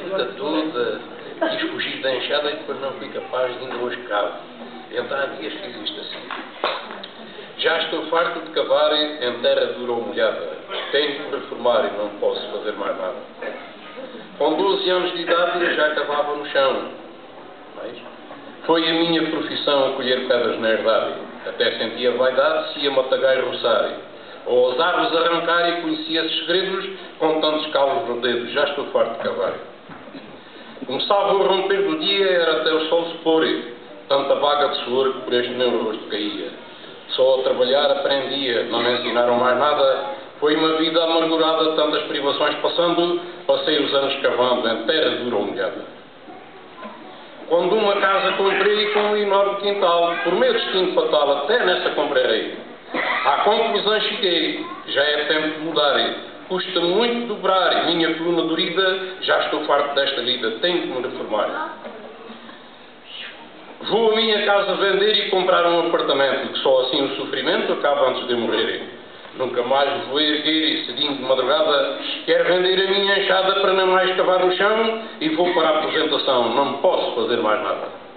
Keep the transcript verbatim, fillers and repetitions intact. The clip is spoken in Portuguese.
vida toda, quis fugir da enxada e depois não fui capaz de ainda hoje cavo. Então há dias fiz isto assim. Já estou farto de cavar em terra dura ou molhada. Tenho que me reformar e não posso fazer mais nada. Com doze anos de idade já cavava no chão. Mas foi a minha profissão colher pedras na herdade. Até sentia vaidade se ia matagai roçar. Ou as árvores arrancar e conhecia esses segredos com tantos calos nos dedos. Já estou farto de cavar. Começava o romper do dia, era até o sol se pôr. Tanta vaga de suor que por este meu rosto caía. Só a trabalhar aprendia, não me ensinaram mais nada. Foi uma vida amargurada, tantas privações passando, passei os anos cavando em terra dura ou molhada. Quando uma casa comprei com um enorme quintal, por meu destino fatal, até nessa comprei. À conclusão cheguei, já é tempo de mudar. Custa muito dobrar, minha coluna dorida, já estou farto desta vida, tenho que me reformar. Vou a minha casa vender e comprar um apartamento, que só assim o sofrimento acaba antes de morrer. Nunca mais me vou erguer e, seguindo de madrugada, quero vender a minha enxada para não mais cavar no chão e vou para a aposentação. Não posso fazer mais nada.